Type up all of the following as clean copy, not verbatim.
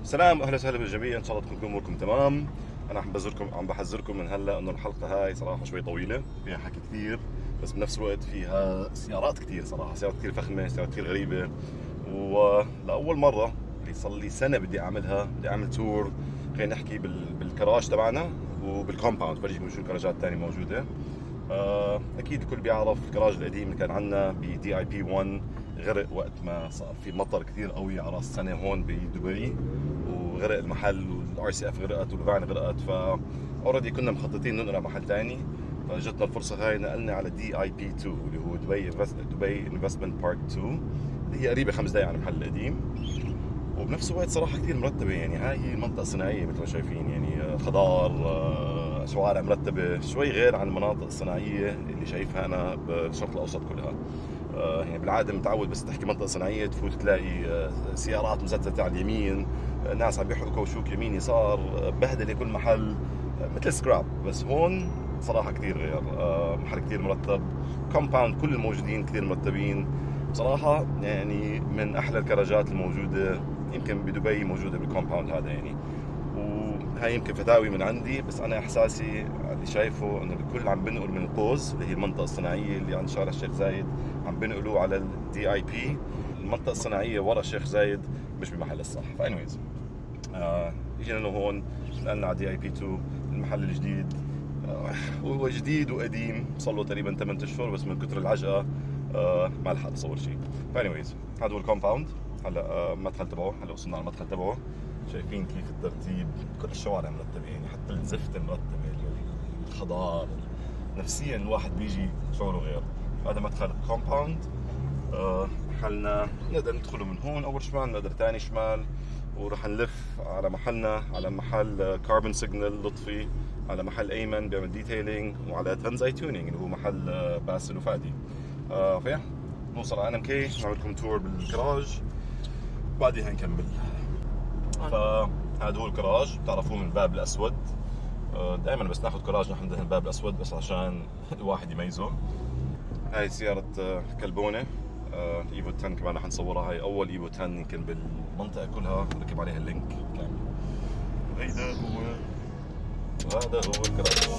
سلام، اهلا وسهلا بالجميع، ان شاء الله تكون اموركم تمام. انا عم بحذركم من هلا انه الحلقه هاي صراحه شوي طويله، فيها حكي كثير، بس بنفس الوقت فيها سيارات كثير، صراحه سيارات كثير فخمه، سيارات كثير غريبه. ولاول مره اللي صار لي سنه بدي اعملها، بدي اعمل تور. خلينا نحكي بالكراج تبعنا وبالكومباوند، فرجيكم شو الكراجات الثانيه موجوده. اكيد الكل بيعرف الكراج القديم اللي كان عندنا بدي اي بي 1 غرق وقت ما صار في مطر كثير قوي على راس السنه هون بدبي، وغرق المحل، والار سي اف غرقت، والفان غرقت. اوريدي كنا مخططين ننقل محل ثاني، فاجتنا الفرصه هاي، نقلنا على دي اي بي 2 اللي هو دبي انفستمنت بارك 2، اللي هي قريبه 5 دقائق عن المحل القديم. وبنفس الوقت صراحه كثير مرتبه، يعني هاي هي المنطقه الصناعيه مثل ما شايفين، يعني خضار، شوارع مرتبه، شوي غير عن المناطق الصناعيه اللي شايفها انا بالشرق الاوسط كلها. يعني بالعاده متعود بس تحكي منطقه صناعيه تفوت تلاقي سيارات مزتته على اليمين، ناس عم بيحرقوا كوشوك يمين يسار، بهدله كل محل، مثل سكراب. بس هون صراحه كثير غير، محل كثير مرتب، كومباوند كل الموجودين كثير مرتبين بصراحه. يعني من احلى الكراجات الموجوده يمكن بدبي، موجوده بالكومباوند هذا يعني. وهي يمكن فتاوي من عندي، بس انا احساسي اللي شايفه انه الكل عم بنقل من القوس اللي هي المنطقه الصناعيه اللي عند شارع الشيخ زايد، عم بنقلوا على الدي اي بي. المنطقه الصناعيه ورا الشيخ زايد مش بمحل الصح. فانيويز اجينا لهون، نقلنا على دي اي بي 2 المحل الجديد. هو جديد وقديم، صار له تقريبا 8 اشهر، بس من كثر العجقه ما لحقت اصور شيء. فانيويز هذا هو الكومباوند. هلا المدخل تبعه، هلا وصلنا على المدخل تبعه. شايفين كيف الترتيب، كل الشوارع مرتبه، يعني حتى الزفت مرتبه، الخضار، نفسيا الواحد بيجي شعوره غير. هذا مدخل الكومباوند. محلنا نقدر ندخله من هون اول شمال، نقدر ثاني شمال، ورح نلف على محلنا، على محل كاربون سيجنال لطفي، على محل ايمن بيعمل ديتيلينج، وعلى تنزاي تيونينج اللي هو محل باسل وفادي. فيا نوصل على NMK، نعمل لكم تور بالكراج، بعدها نكمل. فهذا هو الكراج، بتعرفوه من الباب الاسود. دائما بس ناخذ كراج نحن ندهن الباب الاسود بس عشان الواحد يميزه. هاي سيارة كلبونة ايفو 10 كمان رح نصورها. هاي اول ايفو 10 يمكن بالمنطقة كلها ركب عليها اللينك كامل. هذا هو الكراج.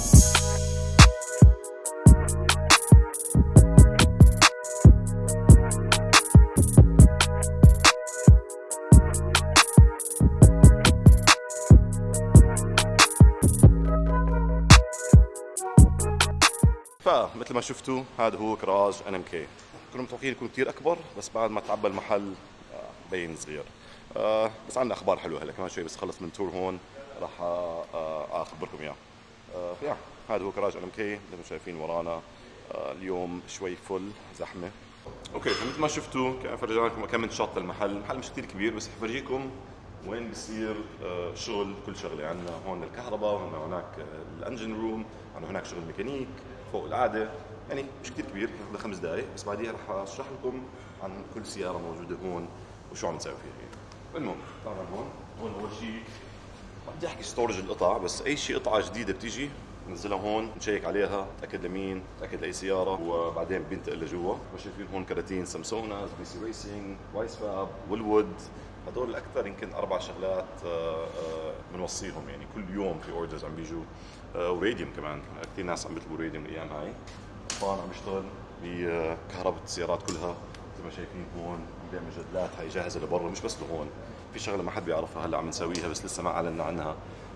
فمثل ما شفتوا هذا هو كراج NMK. كنا متوقعين يكون كثير اكبر، بس بعد ما تعبى المحل بين صغير. بس عندنا اخبار حلوه هلا كمان شوي، بس خلص من تور هون راح اخبركم اياه. فيا هذا هو كراج NMK مثل ما شايفين ورانا. اليوم شوي فل زحمه. اوكي، فمثل ما شفتوا فرجينا لكم كم من شط المحل. المحل مش كثير كبير، بس حفرجيكم وين بصير شغل كل شغله. عندنا هون الكهرباء، وعندنا هناك الانجن روم، عندنا هناك شغل ميكانيك فوق القاعده. يعني مش كثير كبير، ياخذ 5 دقائق بس. بعديها رح اشرح لكم عن كل سياره موجوده هون وشو عم نسوي فيها. المهم طبعا هون اول شيء بدي احكي ستورج القطع. بس اي شيء قطعه جديده بتيجي ننزلها هون، نشيك عليها، نتاكد لمين، نتاكد لاي سياره، وبعدين بينتقل لجوا. شايفين هون كراتين سامسوناز، بي سي ريسينج، وايس فاب، ويلوود. هدول الاكثر يمكن 4 شغلات بنوصيهم، يعني كل يوم في اوردرز عم بيجوا. وراديوم كمان، كثير ناس عم بيطلبوا راديوم الايام هاي. طبعا عم بيشتغل بكهرباء السيارات كلها مثل ما شايفين هون. عم بيعمل جدلات، هاي جاهزه لبرا، مش بس لهون. في شغله ما حد بيعرفها هلا عم نسويها بس لسه ما اعلنا عنها.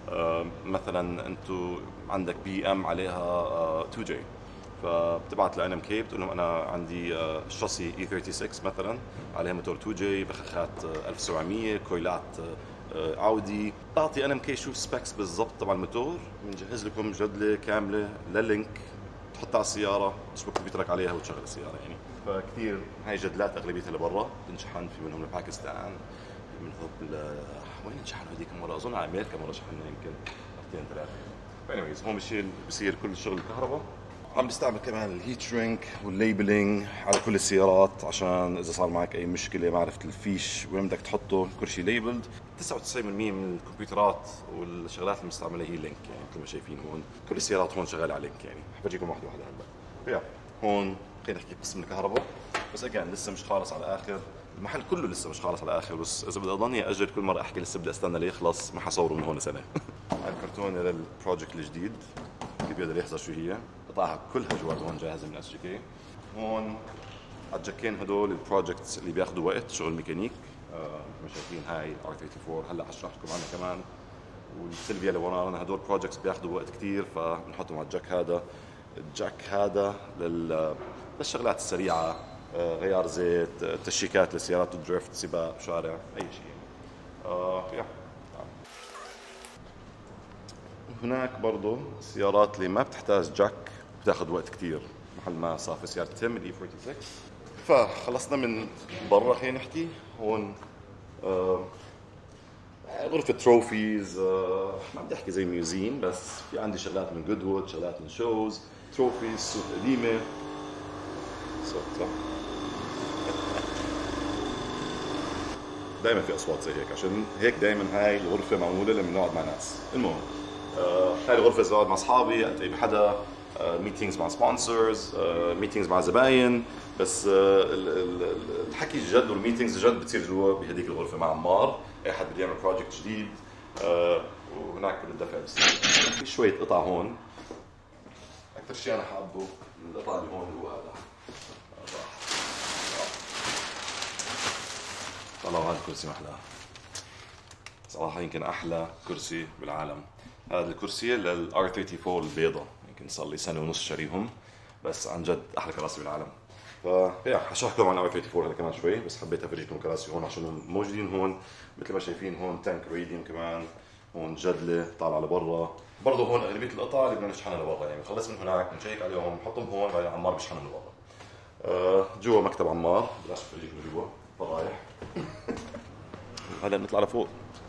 مثلا انتم عندك BM عليها 2J، فبتبعت ل NMK بتقول لهم انا عندي شاصي E36 مثلا عليها موتور 2J، بخاخات 1700، كويلات اودي. تعطي NMK شو سبيكس بالضبط تبع الموتور، بنجهز لكم جدله كامله للينك، تحطها على السياره، تشبك كمبيوترك عليها وتشغل السياره يعني. فكثير هاي جدلات اغلبيتها لبرا تنشحن، في منهم لباكستان، في منهم وين انشحنوا هذيك المره؟ اظن على امريكا مره شحنا يمكن مرتين 3. فانيويز هون بصير كل شغل الكهرباء. عم بستعمل كمان الهيت شرينك والليبلينج على كل السيارات، عشان اذا صار معك اي مشكله ما عرفت الفيش وين بدك تحطه، كل شيء ليبلد. 99% من الكمبيوترات والشغلات المستعمله هي لينك، يعني مثل ما شايفين هون كل السيارات هون شغاله على لينك. يعني حفرجيكم واحده واحده هلا. هون خلينا نحكي قسم الكهرباء، بس اجان لسه مش خالص على الاخر. المحل كله لسه مش خالص على الاخر، بس اذا بدي اضلني اجل كل مره احكي لسه بدي استنى ليخلص ما حصوره من هون سنه. هاي الكرتونه للبروجكت الجديد، كيف بيقدر يحضر شو هي. قطعها كلها جوات هون جاهزه من اس جي كي. هون على الجاكين هدول البروجكتس اللي بياخذوا وقت شغل ميكانيك. مثل ما شايفين هاي ار 34 هلا حشرح لكم عنها كمان، والسيلفيا اللي ورانا. هدول بروجكتس بياخذوا وقت كثير فبنحطهم على الجاك هذا. الجاك هذا للشغلات السريعه، غيار زيت، تشيكات لسيارات الدريفت، سباق شارع، اي شيء. هناك برضو السيارات اللي ما بتحتاج جاك بتاخذ وقت كثير، محل ما صافي سيارة تيم الاي 46. فخلصنا من برا، خلينا نحكي هون غرفة تروفيز. ما بدي احكي زي ميوزيم، بس في عندي شغلات من جودوود، شغلات من شوز، تروفيز، صوت قديمة. صح. دائما في اصوات زي هيك، عشان هيك دائما هاي الغرفة معمولة لما نقعد مع ناس. المهم هاي الغرفة إذا بقعد مع اصحابي، التقي بحدا، ميتينجز مع سبونسرز، ميتينجز مع زباين، بس الحكي الجد والميتينجز الجد بتصير جوا بهديك الغرفة مع عمار. اي حد بده يعمل بروجكت جديد وهناك كل الدفع بصير. في شوية قطع هون، أكثر شيء أنا حابه القطع اللي هون هو هذا. طلعوا هذا الكرسي محلاه صراحة، يمكن أحلى كرسي بالعالم. هذا الكرسي للR 34 البيضة، يمكن صار لي سنة ونص شاريهم، بس عن جد أحلى كراسي بالعالم. حشرحكم عن R 34 هذا كمان شوي، بس حبيت أفرجيكم كراسي هون عشان موجودين هون. مثل ما شايفين هون تانك ريديوم كمان، هون جدلة طالعة لبرا. برضه هون أغلبية القطع اللي بدنا نشحنها لبرا، يعني بنخلص من هناك بنشيك عليهم بنحطهم هون، بعدين عمار بيشحنهم لبرا. جوا مكتب عمار، بلاش أفرجيكم جوا فرايح. هلا نطلع لفوق.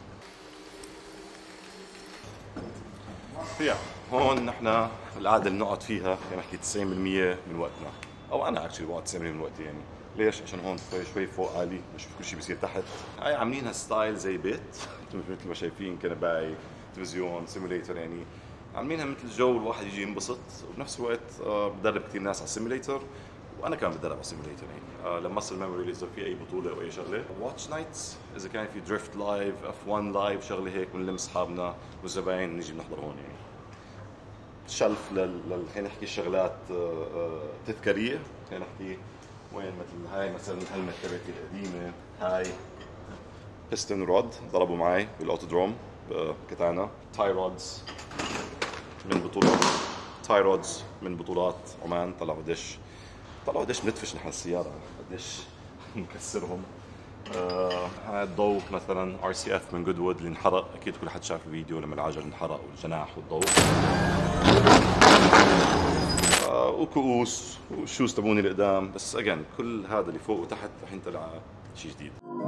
هون نحن القعده اللي نقعد فيها خلينا نحكي 90% من وقتنا، او انا اكشلي بقعد 90% من وقتي. يعني ليش؟ عشان هون شوي فوق عالي، بشوف كل شيء بيصير تحت. هاي عاملينها ستايل زي بيت مثل ما شايفين، كنباي، تلفزيون، سيموليتر، يعني عاملينها مثل جو الواحد يجي ينبسط، وبنفس الوقت بدرب كثير ناس على السيموليتر، وانا كمان بتدرب على السيموليتر. يعني لما اصل ميموري اذا في اي بطوله او اي شغله، واتش نايتس اذا كان في دريفت لايف، F1 لايف، شغله هيك بنلم اصحابنا والزباين نيجي بنحضر هون. يعني شلف خلينا نحكي الشغلات تذكاريه، خلينا نحكي وين مثل هاي مثلا الهلمت تبعتي القديمه، هاي بيستن رود ضربوا معي بالاوتودروم بكتانا. تاي رودز من بطولات عمان، طلعوا قديش بندفش نحن السياره، قديش نكسرهم. هاي الضوء مثلا RCF من جودوود اللي انحرق، اكيد كل حد شاف الفيديو لما العجل انحرق والجناح والضوء. وكؤوس وشوز تبوني لقدام، بس اجين كل هذا اللي فوق وتحت رح ينطلع شيء جديد.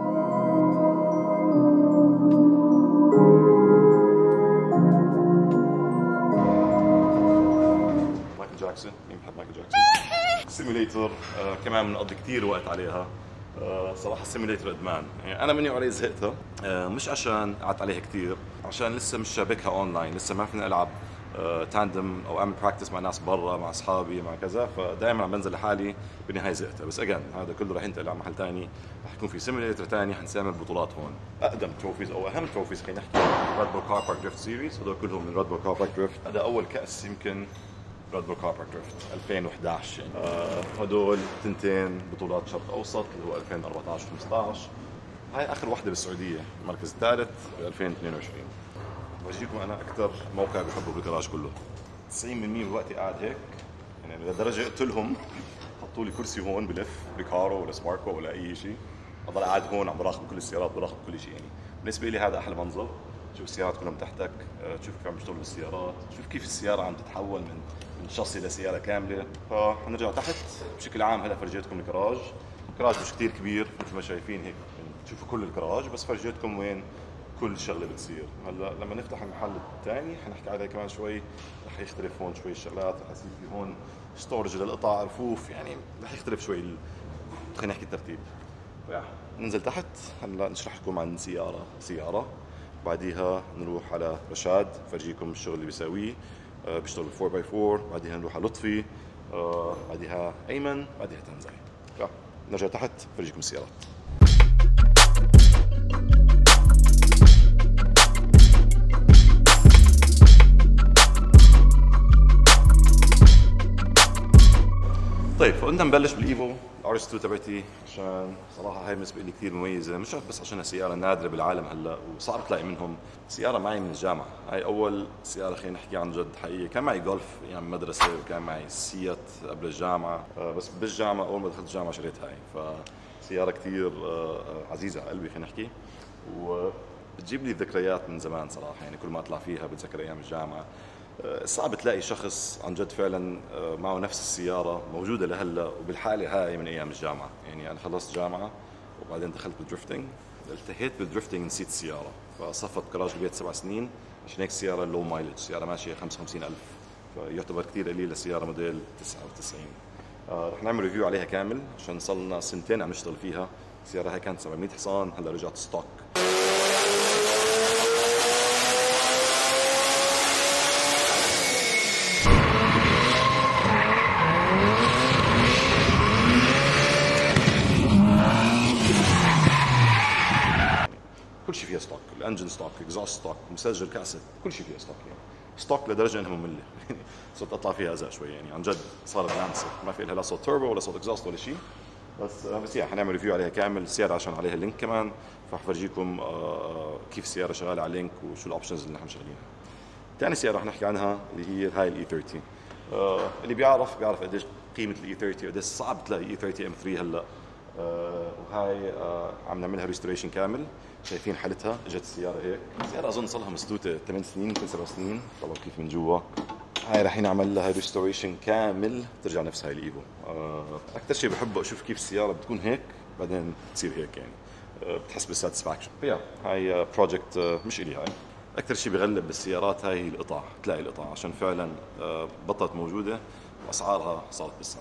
مايكل جاكسون، مين بحب مايكل جاكسون؟ سيميليتر كمان بنقضي كثير وقت عليها. صراحة السيميليتر ادمان، يعني انا مني وعلي زهقتها. مش عشان قعدت عليها كثير، عشان لسه مش شابكها اونلاين، لسه ما فينا العب تاندم او اعمل براكتس مع ناس برا، مع اصحابي، مع كذا. فدائما عم بنزل لحالي، بالنهايه زهقتها. بس اجين هذا كله رح ينتقل على محل ثاني، رح يكون في سيميليتر ثاني، حنعمل بطولات هون. اقدم تروفيز او اهم تروفيز خلينا نحكي ريد بول كار بارك دريفت سيريز، هذول كلهم من ريد بول كار بارك دريفت. هذا اول كاس يمكن ريد بول كار بارك دريفت 2011. يعني هدول تنتين بطولات شرق اوسط اللي هو 2014 و15. هاي اخر وحده بالسعوديه، المركز الثالث ب 2022. بورجيكم انا اكثر موقع بحبه بالجراج كله. 90% من وقتي قاعد هيك، يعني لدرجه قلت لهم حطوا لي كرسي هون بلف ريكارو ولا سباركو ولا اي شيء، اضل قاعد هون عم براقب كل السيارات، براقب كل شيء. يعني بالنسبه لي هذا احلى منظر، تشوف السيارات كلها من تحتك، تشوف كيف عم بيشتغلوا بالسيارات، تشوف كيف السياره عم تتحول من شاصي لسياره كامله. فحنرجع تحت. بشكل عام هلا فرجيتكم الجراج مش كثير كبير مثل ما شايفين هيك، تشوفوا كل الجراج، بس فرجيتكم وين كل شغله بتصير. هلا لما نفتح المحل الثاني حنحكي عليه كمان شوي، رح يختلف هون شوي الشغلات، رح يصير في هون ستورج للقطع، رفوف، يعني رح يختلف شوي خلينا نحكي الترتيب. ننزل تحت هلا نشرح لكم عن سياره، بعديها نروح على رشاد فرجيكم الشغل اللي بيساويه، بيشتغل بال 4x4، بعديها نروح على لطفي، بعديها ايمن، بعديها تنزاي. نرجع تحت فرجيكم السيارات. طيب فقلنا نبلش بالايفو ار اس 2 تبعتي، عشان صراحه هاي بالنسبه لي كثير مميزه، مش بس عشان سياره نادره بالعالم هلا وصعب تلاقي منهم. سياره معي من الجامعه، هاي اول سياره خلينا نحكي عن جد حقيقيه. كان معي جولف ايام يعني مدرسه، وكان معي سيات قبل الجامعه، بس بالجامعه اول ما دخلت الجامعه شريت هاي. فسياره كثير عزيزه على قلبي خلينا نحكي، وبتجيب لي ذكريات من زمان صراحه. يعني كل ما اطلع فيها بتذكر ايام الجامعه. صعب تلاقي شخص عن جد فعلا معه نفس السيارة موجودة لهلا، وبالحالة هاي من أيام الجامعة. يعني أنا خلصت جامعة وبعدين دخلت بالدرفتنج، التهيت بالدرفتنج نسيت السيارة، فصفت جراج البيت 7 سنين. عشان هيك السيارة لو مايلج، سيارة ماشية 55,000، فيعتبر كثير قليل لسيارة موديل 99. رح نعمل ريفيو عليها كامل، عشان صار لنا سنتين عم نشتغل فيها. السيارة هاي كانت 700 حصان، هلا رجعت ستوك. كل شيء فيها ستوك، الانجن ستوك، اكزوست ستوك، مسجل كاسيت، كل شيء فيها ستوك. يعني ستوك لدرجه انها ممله. صرت اطلع فيها ازق شوي، يعني عن جد صارت لانسه، ما في لها لا صوت توربو ولا صوت اكزوست ولا شيء. بس يعني حنعمل ريفيو عليها كامل السياره، عشان عليها اللينك كمان، فحفرجيكم كيف السياره شغاله على اللينك وشو الاوبشنز اللي نحن مشغلينها. ثاني سياره رح نحكي عنها اللي هي هاي الاي 30. اللي بيعرف قديش قيمه الاي 30 وقديش صعب تلاقي اي 30 ام 3 هلا. وهاي عم نعملها ريستوريشن كامل. شايفين حالتها، اجت السياره هيك. السياره اظن صار لها مسدوته 8 سنين يمكن 7 سنين. طلعوا كيف من جوا. هاي رح نعمل لها ريستوريشن كامل ترجع نفس هاي الايفو. اكثر شيء بحبه اشوف كيف السياره بتكون هيك بعدين تصير هيك، يعني بتحس بالساتسفاكشن. هاي بروجكت مش الي. هاي اكثر شيء بغلب بالسيارات هاي هي القطع، تلاقي القطع عشان فعلا بطلت موجوده واسعارها صارت بالسما.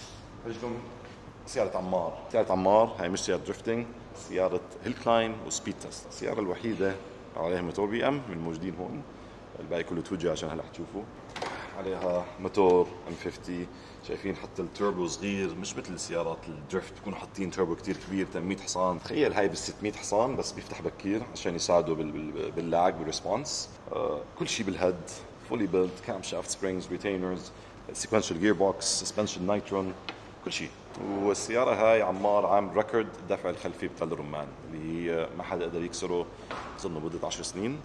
سيارة عمار، هاي مش سيارة درفتنج، سيارة هيل كلاين وسبيد تست. السيارة الوحيدة عليها موتور بي ام من الموجودين هون، الباقي كله توجه عشان هلا حتشوفوا. عليها موتور ام 50. شايفين حتى التوربو صغير، مش مثل السيارات الدرفت بيكونوا حاطين توربو كتير كبير 800 حصان. تخيل هاي بال 600 حصان، بس بيفتح بكير عشان يساعدوا باللاج بالريسبونس. كل شيء بالهيد فولي بيلد، كام شافت سبرينجز ريتينرز، سيكونشال جير بوكس، سسبنشن نايترون، كل شيء. والسيارة هاي عمار عامل ريكورد الدفع الخلفي بتل الرمان، اللي هي ما حدا قدر يكسره اظن مدة 10 سنين.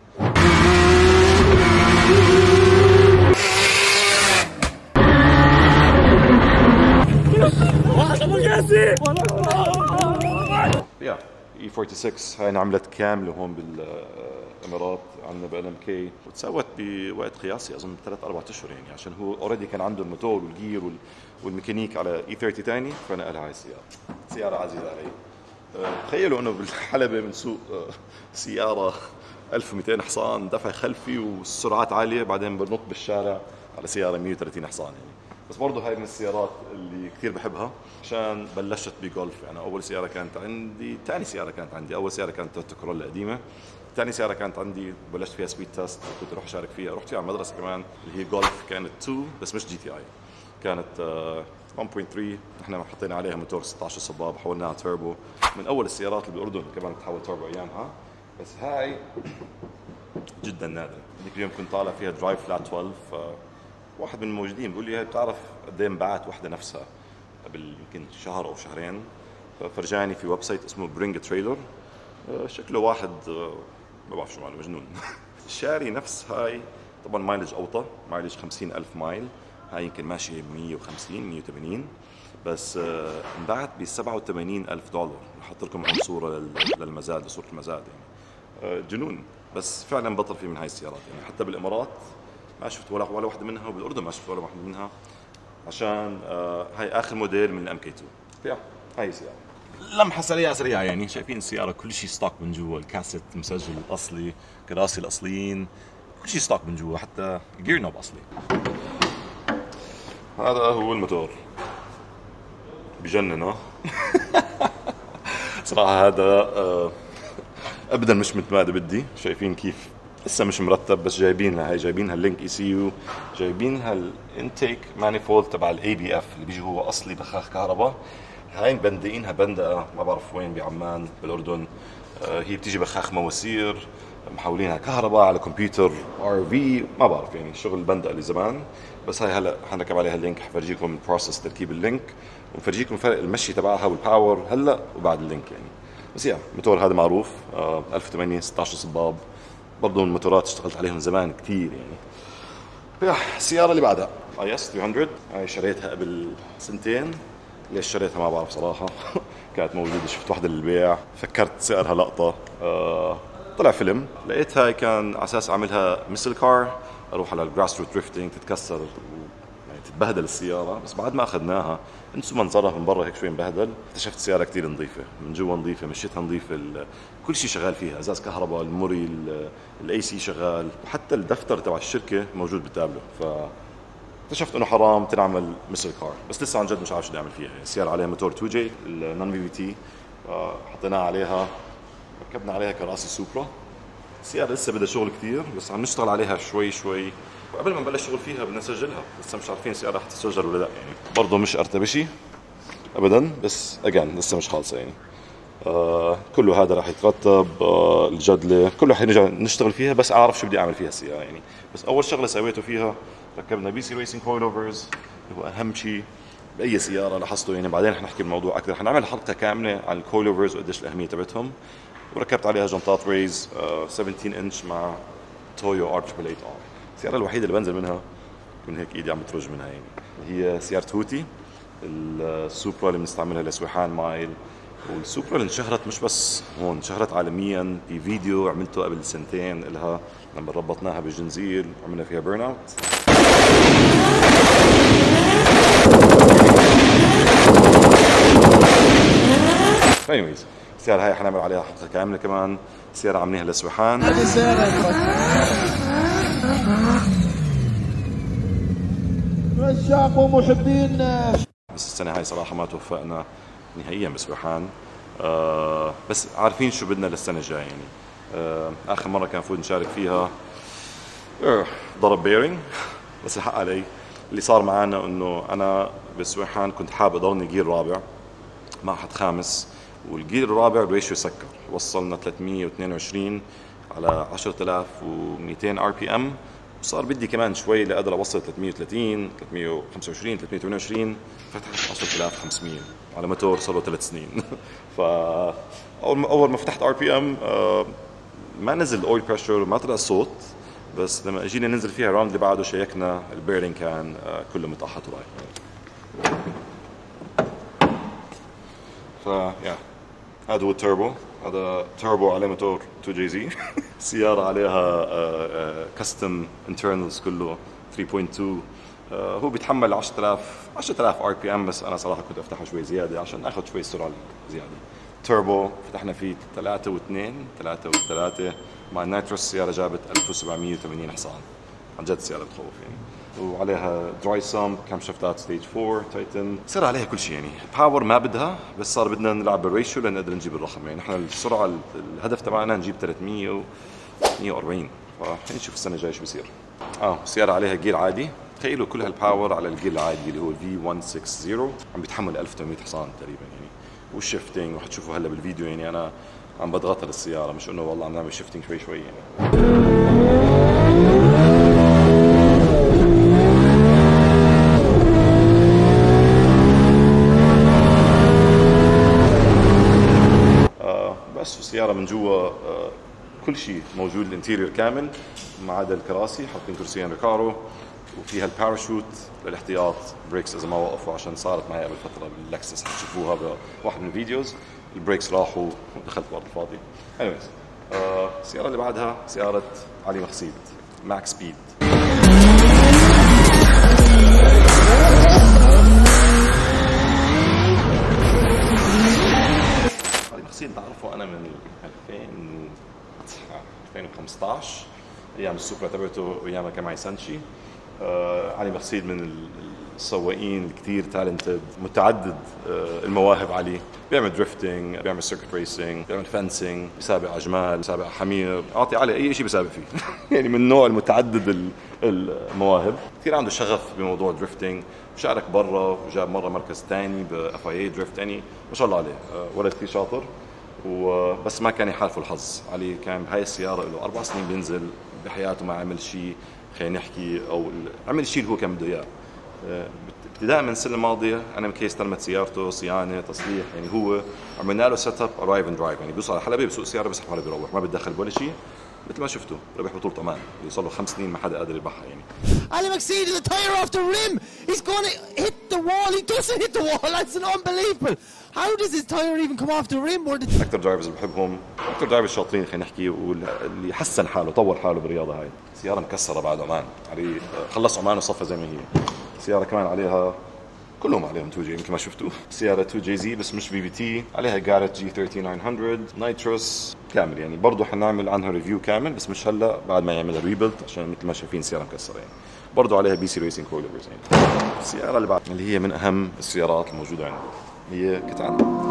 يا اي 46 هاي انعملت كامله هون بالامارات عندنا بال ام كي، وتسوت بوقت قياسي اظن 3-4 اشهر، يعني عشان هو اوريدي كان عنده الموتور والجير والميكانيك على اي 30 ثاني، فنقلها هاي السياره. سياره عزيزه علي. تخيلوا انه بالحلبه بنسوق سياره 1200 حصان دفع خلفي والسرعات عاليه، بعدين بنط بالشارع على سياره 130 حصان. يعني بس برضه هاي من السيارات اللي كثير بحبها، عشان بلشت بجولف. يعني اول سياره كانت عندي، ثاني سياره كانت عندي، اول سياره كانت تويوتا كورولا قديمه، ثاني سياره كانت عندي بلشت فيها سبيد تيست، كنت اروح اشارك فيها، رحت فيها على المدرسه كمان، اللي هي جولف كانت 2 بس مش جي تي اي، كانت 1.3. نحن حطينا عليها موتور 16 صباب، حولناها توربو، من اول السيارات اللي بالاردن كمان تحول توربو ايامها. بس هاي جدا نادره. ذيك اليوم كنت طالع فيها درايف فلات 12، واحد من الموجودين بيقول لي هاي بتعرف قد ايه انباعت وحده نفسها قبل يمكن شهر او شهرين. ففرجاني في ويب سايت اسمه برينج تريلر، شكله واحد ما بعرف شو ماله مجنون. شاري نفس هاي، طبعا مايلج اوطى، مايلج 50,000 مايل، هاي يمكن ماشيه 150 180، بس انباعت ب $87,000. رح احط لكم هون صوره للمزاد، لصوره المزاد. يعني جنون، بس فعلا بطل في من هاي السيارات. يعني حتى بالامارات ما شفت ولا واحده منها، وبالاردن ما شفت ولا واحده منها، عشان هاي اخر موديل من الام كي 2. هاي السياره لمحه سريعه. يعني شايفين السياره كل شيء ستوك من جوا، الكاسيت مسجل الاصلي، كراسي الاصليين، كل شيء ستوك من جوا، حتى جير نوب اصلي. هذا هو الموتور، بجنن. صراحه هذا ابدا مش متمادى بدي. شايفين كيف لسه مش مرتب، بس جايبينها هاي، جايبينها اللينك اي سي يو، جايبينها الانتيك مانيفولد تبع الاي بي اف اللي بيجي هو اصلي بخاخ كهرباء. هاي مبندقينها بندقه ما بعرف وين بعمان بالاردن. هي بتيجي بخاخ مواسير، محولينها كهرباء على كمبيوتر ار في، ما بعرف يعني شغل بندق اللي زمان. بس هاي هلا حنركب عليها اللينك، حفرجيكم بروسس تركيب اللينك ومفرجيكم فرق المشي تبعها والباور هلا وبعد اللينك يعني. بس يا الموتور هذا معروف 1008 16 صباب، برضه من الموتورات اشتغلت عليهم زمان كثير يعني. يا السيارة اللي بعدها اي اس 300، هاي شريتها قبل سنتين. ليش شريتها ما بعرف صراحة كانت موجودة، شفت واحدة للبيع فكرت سعرها لقطة. طلع فيلم لقيتها كان على اساس اعملها مثل كار، اروح على الجراس روت دريفتنج تتكسر يعني تتبهدل السيارة. بس بعد ما اخذناها انسوا منظرها من برا هيك شوي مبهدل، اكتشفت السيارة كثير نظيفة من جوا، نظيفة، مشيتها نظيفة، كل شيء شغال فيها، ازاز كهرباء، الموري، الاي سي شغال، وحتى الدفتر تبع الشركة موجود بالتابلو. اكتشفت انه حرام تنعمل مثل كار، بس لسه عن جد مش عارف شو بدي اعمل فيها. السيارة عليها موتور 2 جي النون في تي، حطيناه عليها، ركبنا عليها كراسي سوبرا. السيارة لسه بدها شغل كثير بس عم نشتغل عليها شوي شوي، وقبل ما نبلش شغل فيها بدنا نسجلها، لسه مش عارفين السيارة رح تتسجل ولا لا يعني. برضه مش ارتبشي ابدا، بس اجان لسه مش خالصة يعني. كله هذا راح يترتب، الجدلة كله حنرجع نشتغل فيها، بس اعرف شو بدي اعمل فيها السيارة يعني. بس اول شغلة سويته فيها ركبنا بي سي ريسنج كويل اوفرز، اللي هو اهم شيء باي سيارة لاحظته يعني. بعدين رح نحكي الموضوع اكثر، حنعمل حلقة كاملة عن الكويل اوفرز وقديش الاهمية تبعتهم. وركبت عليها جنطات ريز 17 انش مع تويو ار 888 ار. السيارة الوحيدة اللي بنزل منها من هيك ايدي عم بترج منها يعني. هي سيارة هوتي السوبرا اللي بنستعملها لسويحان مايل، والسوبرا اللي انشهرت مش بس هون، انشهرت عالميا في فيديو عملته قبل سنتين لها لما ربطناها بالجنزير وعملنا فيها بيرن اوت. anyways السيارة هاي حنعمل عليها حلقة كاملة كمان. سيارة عاملينها لسويحان. هذه سيارة رشاق ومحبين. بس السنة هاي صراحة ما توفقنا نهائيا بسويحان، بس عارفين شو بدنا للسنة الجاية يعني. آخر مرة كان المفروض نشارك فيها ضرب بيرنج بس الحق علي. اللي صار معنا انه انا بسويحان كنت حابب اضلني جير رابع مع حد خامس، والجير الرابع الريشيو سكر، وصلنا 322 على 10200 ار بي ام، وصار بدي كمان شوي لاقدر اوصل 330 325 328، فتحت 10500 على موتور صار له 3 سنين اول ما فتحت ار بي ام ما نزل الاويل بريشر وما طلع صوت، بس لما اجينا ننزل فيها الراوند اللي بعده شيكنا البيرنج كان كله متقحط ورايح. يا هذا هو التوربو، هذا توربو عليه موتور 2 جي زي سيارة عليها كاستم انترنالز كله 3.2. هو بيتحمل 10000 ار بي ام، بس انا صراحة كنت افتحه شوي زيادة عشان اخذ شوي سرعة زيادة. توربو فتحنا فيه 3 و2 مع النايتروس. السيارة جابت 1780 حصان، عن جد السيارة بتخوف يعني. وعليها دراي سامب، كم شفتات ستيج 4 تايتن، صار عليها كل شيء يعني. باور ما بدها، بس صار بدنا نلعب بالريشيو لنقدر نجيب الرقم يعني. نحن السرعة الهدف تبعنا نجيب 340، فنشوف السنة الجاية شو بصير. السيارة عليها جير عادي، تخيلوا كل هالباور على الجير العادي اللي هو الفي 160، عم بيتحمل 1800 حصان تقريبا يعني. والشيفتنج وحتشوفوا هلا بالفيديو يعني انا عم بضغط للسيارة، مش انه والله عم نعمل شيفتنج شوي شوي يعني. بس السيارة من جوا كل شيء موجود، الانتيريور كامل ما عدا الكراسي، حاطين كرسيين ريكارو، وفيها الباراشوت للاحتياط، بريكس اذا ما وقفوا، عشان صارت معي قبل فترة باللكسس حتشوفوها بواحد من الفيديوز، البريكس راحوا ودخلت بارض الفاضي. anyways السيارة اللي بعدها سيارة علي مقصيد ماكس سبيد. علي مقصيد بعرفه انا من 2015 ايام السوبرا تبعته، وايامها كان معي سانشي. علي مقصيد من السواقين الكثير تالنتد، متعدد المواهب. علي بيعمل دريفتنج، بيعمل سيركت ريسنج، بيعمل فانسينج، بيسابق على جمال، بيسابق على حمير، اعطي علي اي شيء بيسابق فيه يعني من النوع المتعدد المواهب. كثير عنده شغف بموضوع الدريفتنج، شارك برا وجاب مره مركز ثاني باف اي دريفت ثاني، ما شاء الله عليه ولد كثير شاطر. وبس ما كان يحالفه الحظ. علي كان بهاي السياره له 4 سنين بينزل بحياته ما عمل شيء، خلينا نحكي، او عمل الشيء اللي هو كان بده اياه. ابتداء من السنه الماضيه انا مكي استلمت سيارته صيانه تصليح، يعني هو عملنا له سيت اب ارايف اند درايف، يعني بيوصل على حلبة بسوق سياره بس حاله بيروح، ما بتدخل بولا شيء، مثل ما شفتوا ربح بطوله عمان اللي صار له 5 سنين ما حدا قادر يربحها. يعني Ali McSeed is a tire off the rim. He's going to hit the wall. He doesn't hit the wall. That's an unbelievable. How does his tire even come off the rim? اكثر درايفرز بحبهم، اكثر درايفرز شاطرين خلينا نحكي، واللي حسن حاله طور حاله بالرياضه هاي. سياره مكسره بعد عمان، علي خلص عمان وصفى زي ما هي. سياره كمان عليها كلهم عليهم 2 جي مثل ما شفتوا، سياره 2 جي زي بس مش في في تي، عليها جاريت جي 3900 نايتروس كامل. يعني برضه حنعمل عنها ريفيو كامل بس مش هلا، بعد ما يعمل ريبيلد، عشان مثل ما شايفين سياره مكسره. يعني برضه عليها بي سي ريسنج كوليفرز. يعني السياره اللي بعد اللي هي من اهم السيارات الموجوده عندنا هي كتانا.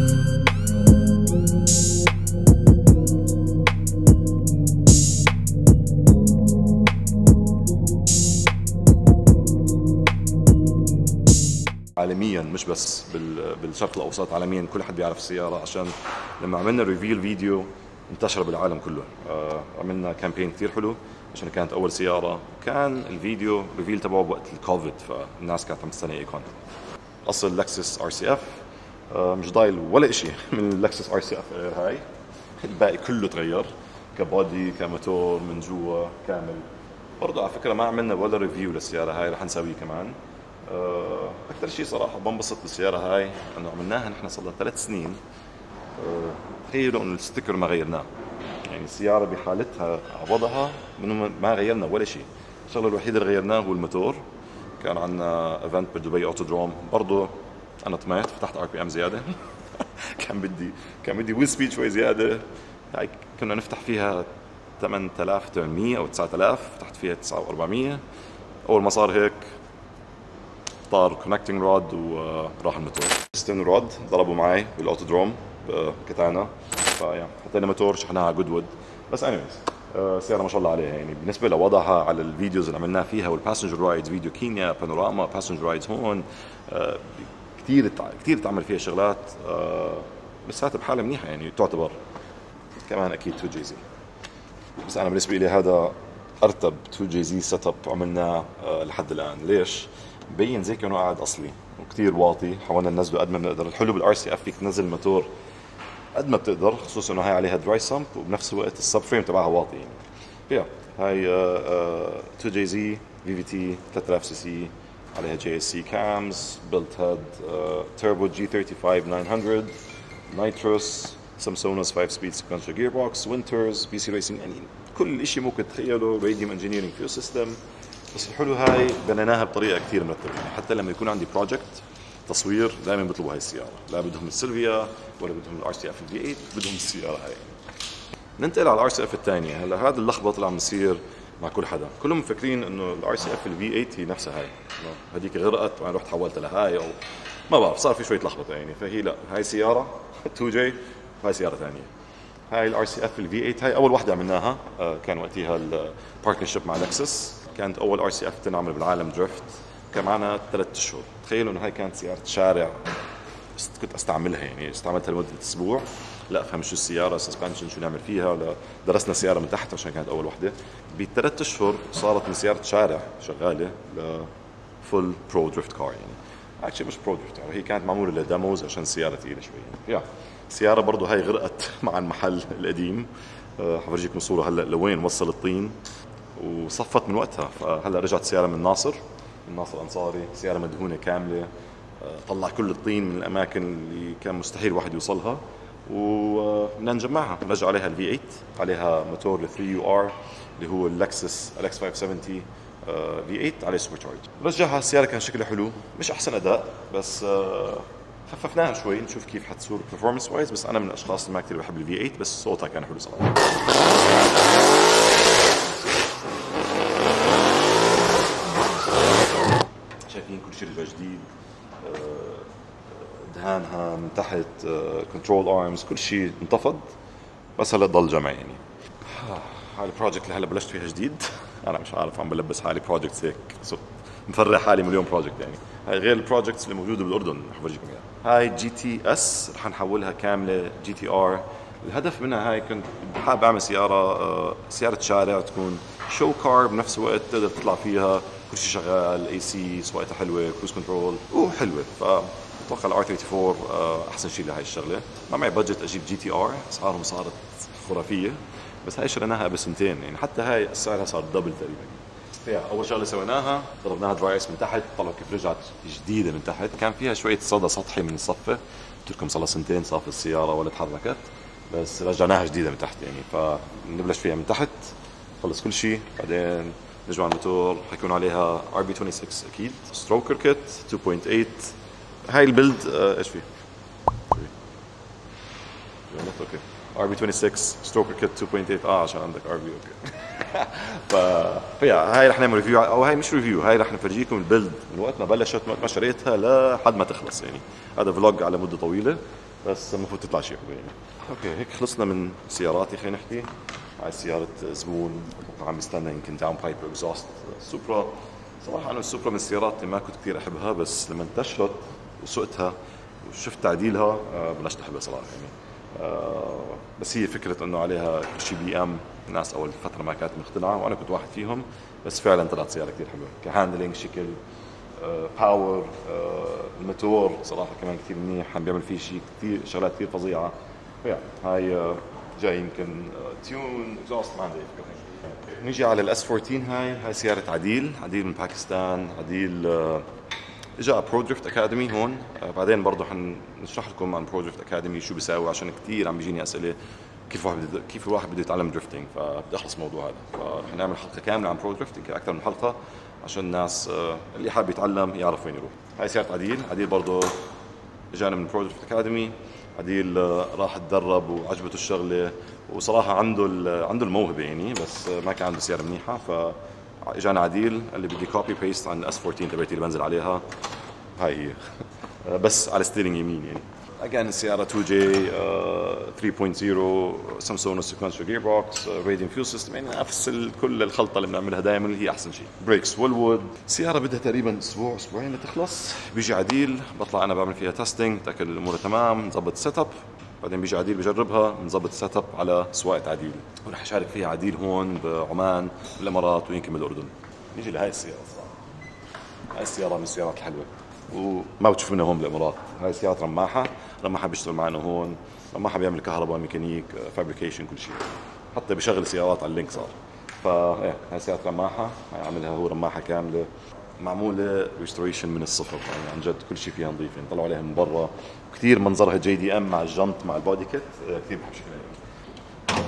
عالميا مش بس بالشرق الاوسط، عالميا كل حد بيعرف السياره، عشان لما عملنا ريفيل فيديو انتشر بالعالم كله. عملنا كامبين كثير حلو عشان كانت اول سياره، كان الفيديو ريفيل تبعه بوقت الكوفيد، فالناس كانت عم تستنى اي كونتنت. اصل لكسس ار سي اف مش ضايل ولا شيء من اللكسس ار سي اف غير هاي، الباقي كله تغير كبودي كموتور من جوا كامل. برضه على فكره ما عملنا ولا ريفيو للسياره هاي، رح نسويه كمان. اكثر شيء صراحه بنبسط بالسياره هاي انه عملناها نحن صار لها 3 سنين. تخيلوا انه الستيكر ما غيرناه، يعني السياره بحالتها على وضعها ما غيرنا ولا شيء. الشغله الوحيده اللي غيرناه هو الموتور. كان عندنا ايفنت بدبي اوتودروم، برضه انا طمعت فتحت ار بي ام زياده كان بدي ويل سبيد شوي زياده. هاي كنا نفتح فيها 8800 او 9000، فتحت فيها 9400. اول ما صار هيك طار كونكتنج رود وراح الموتور. ستين رود ضربوا معي بالاوتودروم بكتانا، فيعني حطينا موتور شحناها على جودوود. بس انيويز السياره ما شاء الله عليها، يعني بالنسبه لوضعها على الفيديوز اللي عملناها فيها والباسنجر رايدز، فيديو كينيا بانوراما باسنجر رايدز هون، كثير تعمل فيها شغلات، لساتها بحاله منيحه يعني تعتبر. كمان اكيد 2 جي زي، بس انا بالنسبه لي هذا ارتب 2 جي زي سيت اب عملناه لحد الان. ليش؟ بين زي كانه قاعد اصلي وكثير واطي، حاولنا ننزله قد ما بنقدر. الحلو بالار سي اف فيك تنزل الموتور قد ما بتقدر، خصوصا انه هاي عليها دراي سامب وبنفس الوقت السب فريم تبعها واطي. يعني فيها هاي 2 جي زي في في تي 3000 سي سي، عليها جي اس سي كامز، بيلت هيد، تيربو جي 35900 نايتروس، سامسونس 5 سبيد سيكونشال جير بوكس، وينترز، بي سي ريسنج، يعني كل شيء ممكن تتخيله، راديوم انجينيرنج فيو سيستم. بس الحلو هاي بنيناها بطريقه كثير مرتبه، يعني حتى لما يكون عندي بروجكت تصوير دائما بيطلبوا هاي السياره، لا بدهم السيلفيا ولا بدهم الار سي اف الفي 8، بدهم السياره هاي. ننتقل على الار سي اف الثانيه. هلا هذا اللخبط اللي عم يصير مع كل حدا، كلهم مفكرين انه الار سي اف الفي 8 هي نفسها هاي، هذيك غرقت وانا رحت حولت لهاي، او ما بعرف صار في شويه لخبطه يعني. فهي لا، هاي سياره 2 جي وهي سياره ثانيه. هاي الار سي اف الفي 8 هاي اول وحده عملناها، كان وقتها البارتنرشيب مع لكسس، كانت اول ار سي اف تنعمل بالعالم دريفت، كان معنا 3 اشهر. تخيلوا انه هاي كانت سياره شارع، كنت استعملها يعني استعملتها لمده اسبوع، لا افهم شو السياره، سسبنشن شو نعمل فيها، ولا درسنا السياره من تحت عشان كانت اول وحده. ب3 اشهر صارت من سياره شارع شغاله لفول برو دريفت كار. يعني اكشلي مش برو دريفت، يعني هي كانت معموله لديموز عشان السياره ثقيله شوي. يعني السياره برضه هاي غرقت مع المحل القديم، حفرجيكم صوره هلا لوين وصل الطين، وصفت من وقتها. فهلا رجعت السياره من ناصر انصاري، سياره مدهونه كامله، طلع كل الطين من الاماكن اللي كان مستحيل واحد يوصلها، وبدنا نجمعها. رجع عليها الفي 8، عليها موتور 3 يو ار اللي هو اللكسس ال اكس 570 في 8 عليه سوبر تشارج. رجعها السياره كان شكلها حلو، مش احسن اداء بس خففناها شوي نشوف كيف حتصير performance وايز. بس انا من الاشخاص اللي ما كثير بحب الفي 8، بس صوتها كان حلو صراحه. شايفين كل شيء رجع جديد، دهانها من تحت، كنترول ارمز، كل شيء انتفض، بس هلا ضل جمع. يعني هاي البروجكت اللي هلا بلشت فيها جديد، انا مش عارف عم بلبس حالي بروجكتس هيك، مفرح حالي مليون بروجكت يعني. هاي غير البروجكتس اللي موجوده بالاردن رح افرجيكم اياها. هاي جي تي اس رح نحولها كامله جي تي ار. الهدف منها هاي كنت حابب اعمل سياره شارع تكون شو كار بنفس الوقت تقدر تطلع فيها كل شيء شغال، اي سي، سواقتها حلوه، كروز كنترول وحلوه. فاتوقع الار 34 احسن شيء لهي الشغله. ما معي بادجت اجيب جي تي ار، اسعارهم صارت خرافيه، بس هاي شريناها قبل سنتين يعني، حتى هاي سعرها صار دبل تقريبا. فيها اول شغله سويناها ضربناها دراي ايس من تحت، طلعوا كيف رجعت جديده من تحت. كان فيها شويه صدى سطحي من الصفه، قلت لكم صار لها سنتين صافي السياره ولا تحركت، بس رجعناها جديده من تحت يعني. فنبلش فيها من تحت، خلص كل شيء، بعدين نجمع الموتور. حيكون عليها ار بي 26 اكيد، ستروكر كيت 2.8. هاي البيلد ايش فيه؟ اوكي ار بي 26 ستروكر كيت 2.8 عشان عندك ار بي اوكي. هاي رح نعمل ريفيو، او هاي مش ريفيو، هاي رح نفرجيكم البيلد من وقت ما بلشت، ما شريتها لحد ما تخلص يعني. هذا فلوج على مده طويله بس المفروض تطلع شيء حلو يعني. اوكي هيك خلصنا من سياراتي. خلينا نحكي هاي سياره زبون عم يستنى يمكن داون بايب اكزوست سوبرا. صراحه انا السوبرا من السيارات اللي ما كنت كثير احبها، بس لما انتشرت وسقتها وشفت تعديلها بلشت احبها صراحه يعني. بس هي فكره انه عليها كل شيء بي ام، الناس اول فتره ما كانت مقتنعه وانا كنت واحد فيهم، بس فعلا طلعت سياره كثير حلوه كهاندلينج، شكل، باور، الموتور صراحه كمان كثير منيح، عم بيعمل فيه شيء كثير، شغلات كثير فظيعه. هاي جاي يمكن تيون اكزوست ما عندي فكره. نيجي على الاس 14. هاي سياره عديل من باكستان. عديل اجا برو دريفت اكاديمي هون. بعدين برضه حنشرح لكم عن برو دريفت اكاديمي شو بيساوي، عشان كثير عم بيجيني اسئله كيف الواحد بده يتعلم دريفتنج، فبدي اخلص الموضوع هذا. فرح نعمل حلقه كامله عن برو دريفت، يمكن اكثر من حلقه، عشان الناس اللي حابب يتعلم يعرف وين يروح. هاي سياره عديل برضه اجانا من برو دريفت اكاديمي. عديل راح تدرب وعجبته الشغله، وصراحه عنده الموهبه يعني، بس ما كان عنده سياره منيحه. فاجانا عديل اللي بدي كوبي بيست عن الاس 14 تبعتي اللي بنزل عليها. هاي هي بس على ستيرنج يمين يعني. اجان السياره 2J 3.0 سامسونج سيكونشال جير بوكس، راديان فيول سيستم، يعني نفس كل الخلطه اللي بنعملها دائما اللي هي احسن شيء. بريكس وولوود. السياره بدها تقريبا اسبوعين لتخلص. بيجي عديل بطلع انا بعمل فيها تيستينج، تاكد الامور تمام، نظبط السيت اب، بعدين بيجي عديل بجربها، نظبط السيت اب على سواقه عديل. ورح اشارك فيها عديل هون بعمان، بالامارات، ويمكن بالاردن. نيجي لهي السياره صراحه. هاي السياره من السيارات الحلوه وما بتشوف منها هون بالامارات. هاي سياره رماحه بيشتغل معنا هون، رماحه بيعمل كهرباء، ميكانيك، فابريكيشن، كل شيء، حتى بشغل سيارات على اللينك صار. هاي سياره رماحه، هاي عاملها هو رماحه كامله معموله ريستوريشن من الصفر يعني، عن جد كل شيء فيها نظيف يعني. طلعوا عليها من برا كثير، منظرها JDM مع الجنط مع البودي كيت، كثير بحب شكلها يعني.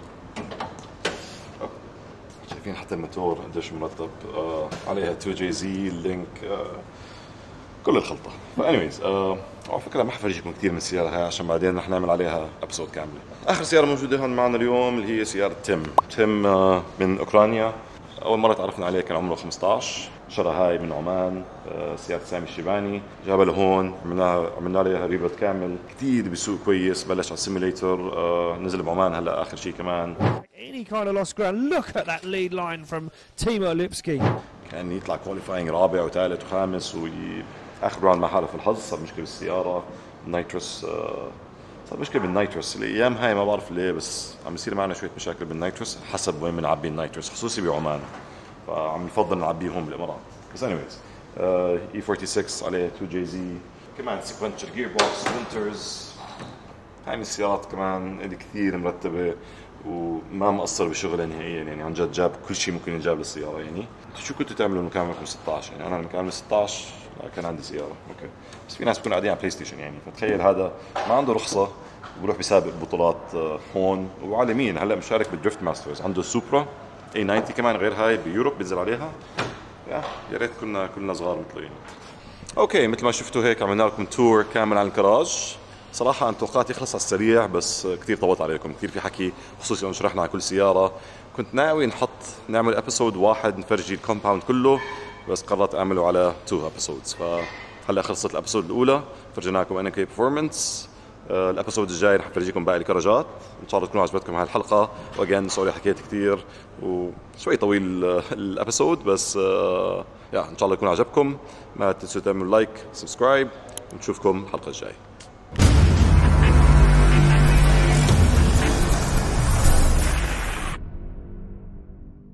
شايفين حتى الموتور قديش مرتب، عليها 2JZ لينك، كل الخلطه. فانيويز على فكره ما حفرجيكم كثير من السياره هاي، عشان بعدين رح نعمل عليها ابسود كامله. اخر سياره موجوده هون معنا اليوم اللي هي سياره تيم من اوكرانيا. اول مره تعرفنا عليه كان عمره 15، شرى هاي من عمان، سياره سامي الشيباني، جابها لهون، عملنا لها ريبوت كامل. كثير بيسوق كويس، بلش على السيميليتر، نزل بعمان هلا اخر شيء كمان. Any kind of lost ground. Look at that lead line from Timo Lipski. كان يطلع كواليفاينج رابع وثالث وخامس، اخر راوند مع حاله في الحظ صار مشكله بالسياره، النيتروس، صار مشكله بالنيتروس. الايام هاي ما بعرف ليه، بس عم يصير معنا شويه مشاكل بالنيتروس حسب وين بنعبي النيتروس، خصوصي بعمان، فعم يفضل نعبيه هون بالامارات. بس انيويز E46 عليه 2JZ كمان، سيكونشال جير بوكس، وينترز. هاي من السيارات كمان اللي كثير مرتبه وما مقصر بشغله نهائيا يعني، عن جد جاب كل شيء ممكن ينجاب للسياره يعني. انتم شو كنتوا تعملوا لما كان معكم 16 يعني؟ انا لما كان عمري 16 كان عندي سياره اوكي، بس في ناس بيكونوا قاعدين على بلاي ستيشن يعني. فتخيل هذا ما عنده رخصه وبروح بيسابق بطولات هون وعالميا. هلا مشارك بالدريفت ماسترز، عنده سوبرا A90 كمان غير هاي بيوروب بينزل عليها. يا ريت كنا صغار مثله يعني. اوكي مثل ما شفتوا هيك عملنا لكم تور كامل عن الكراج. صراحه انا توقعت يخلص على السريع، بس كثير طولت عليكم، كثير في حكي، خصوصي انه شرحنا على كل سياره. كنت ناوي نعمل ابيسود واحد نفرجي الكومباوند كله، بس قررت اعمله على 2 ابيسودز. فهلا خلصت الابيسود الاولى، فرجيناكم NK Performance، الابيسود الجاي رح نفرجيكم باقي الكراجات. ان شاء الله تكون عجبتكم هاي الحلقه. واجين سوري حكيت كثير وشوي طويل الابيسود، بس ان شاء الله يكون عجبكم. ما تنسوا تعملوا لايك سبسكرايب، ونشوفكم الحلقه الجاي.